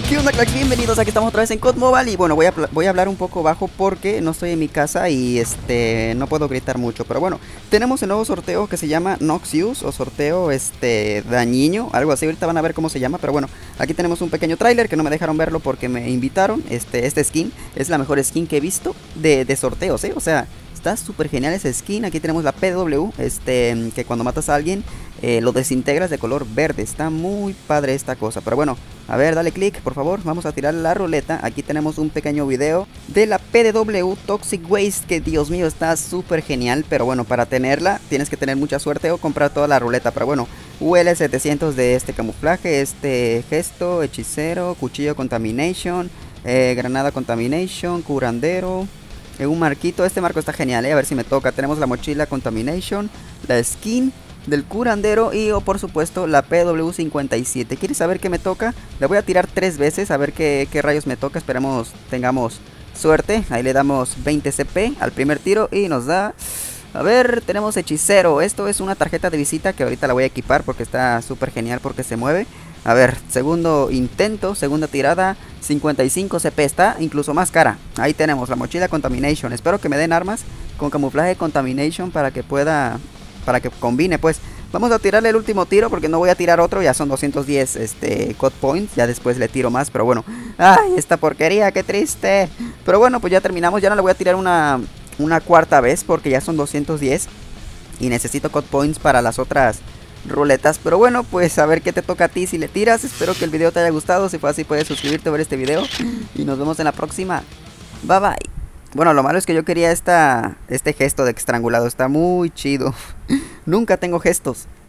¿Qué onda, cracks? Bienvenidos, aquí estamos otra vez en COD Mobile. Y bueno, voy a hablar un poco bajo porque no estoy en mi casa y no puedo gritar mucho. Pero bueno, tenemos el nuevo sorteo que se llama Noxious o sorteo dañino, algo así. Ahorita van a ver cómo se llama. Pero bueno, aquí tenemos un pequeño tráiler que no me dejaron verlo porque me invitaron. Este skin es la mejor skin que he visto de sorteos, o sea, está súper genial esa skin. Aquí tenemos la PW, que cuando matas a alguien lo desintegras de color verde. Está muy padre esta cosa. Pero bueno, a ver, dale click, por favor. Vamos a tirar la ruleta. Aquí tenemos un pequeño video de la PW Toxic Waste, que Dios mío, está súper genial. Pero bueno, para tenerla tienes que tener mucha suerte o comprar toda la ruleta. Pero bueno, UL 700 de camuflaje, gesto, hechicero, cuchillo contamination, granada contamination, curandero, un marquito. Este marco está genial, a ver si me toca. Tenemos la mochila contamination, la skin del curandero y por supuesto la PW57. ¿Quieres saber qué me toca? Le voy a tirar 3 veces a ver qué rayos me toca. Esperemos tengamos suerte. Ahí le damos 20 CP al primer tiro y nos da... A ver, tenemos hechicero. Esto es una tarjeta de visita que ahorita la voy a equipar porque está súper genial porque se mueve. A ver, segundo intento, segunda tirada, 55 CP, está incluso más cara. Ahí tenemos la mochila Contamination. Espero que me den armas con camuflaje Contamination para que combine, pues. Vamos a tirarle el último tiro porque no voy a tirar otro, ya son 210 COD points, ya después le tiro más, pero bueno. Ay, esta porquería, qué triste. Pero bueno, pues ya terminamos, ya no le voy a tirar una cuarta vez porque ya son 210 y necesito COD points para las otras ruletas. Pero bueno, pues a ver qué te toca a ti si le tiras. Espero que el video te haya gustado. Si fue así, puedes suscribirte a ver este video y nos vemos en la próxima. Bye bye. Bueno, lo malo es que yo quería este gesto de estrangulado. Está muy chido. Nunca tengo gestos.